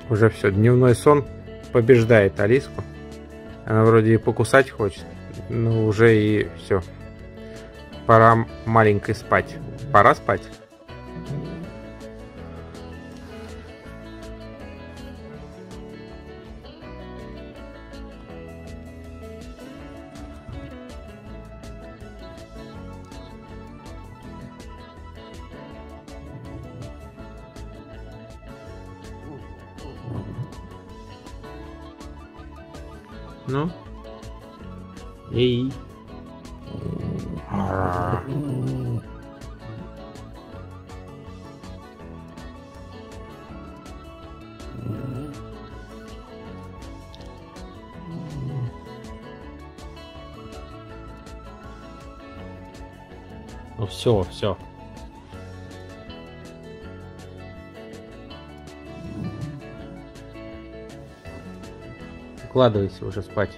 Уже все, дневной сон побеждает Алиску. Она вроде и покусать хочет, но уже и все. Пора маленькой спать. Пора спать. Ну? Эй. Ну все, все. Укладывайся уже спать.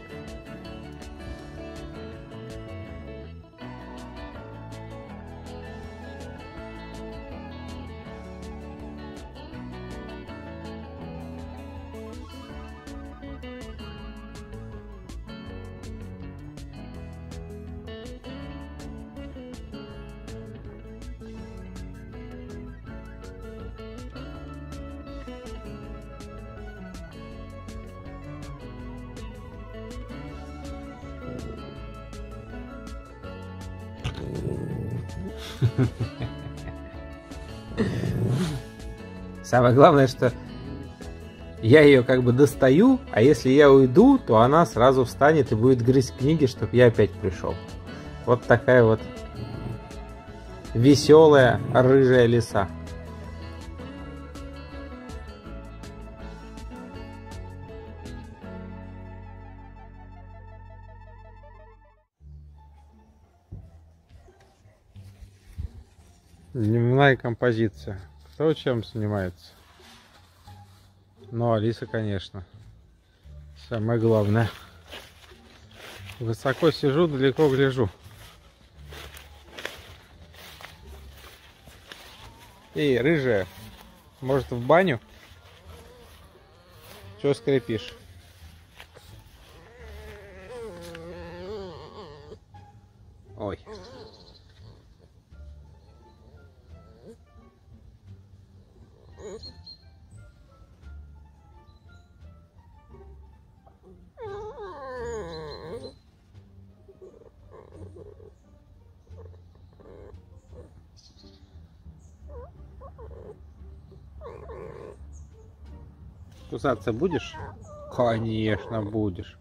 Самое главное, что я ее как бы достаю, а если я уйду, то она сразу встанет и будет грызть книги, чтобы я опять пришел. Вот такая вот веселая рыжая лиса. Дневная композиция. Кто чем занимается? Ну, Алиса, конечно. Самое главное. Высоко сижу, далеко гляжу. Эй, рыжая, может в баню? Чего скрипишь? Ой. Кусаться будешь? Конечно, будешь.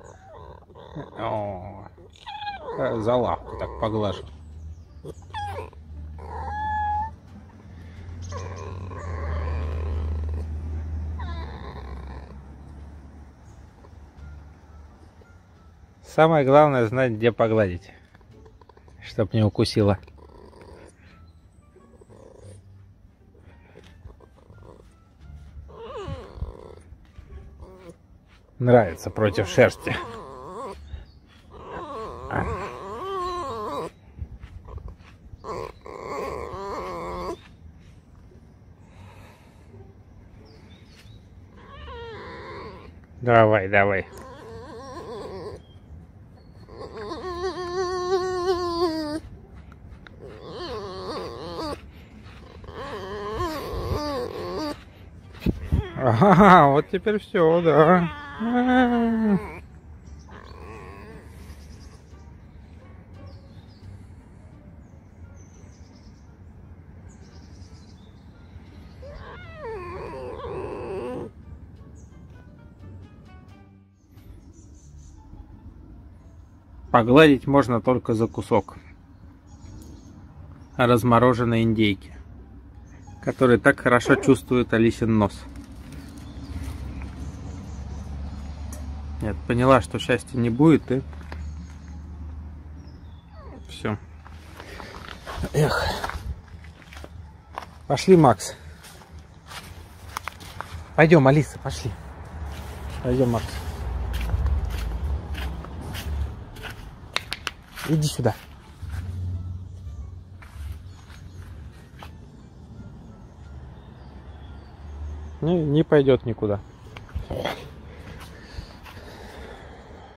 О, за лапку так поглажу. Самое главное знать, где погладить, чтоб не укусила. Нравится против шерсти. Давай, давай. Ага, вот теперь все, да. Погладить можно только за кусок размороженной индейки, который так хорошо чувствует Алисин нос. Нет, поняла, что счастья не будет, и все. Эх. Пошли, Макс. Пойдем, Алиса, пошли. Пойдем, Макс. Иди сюда. Не пойдет никуда.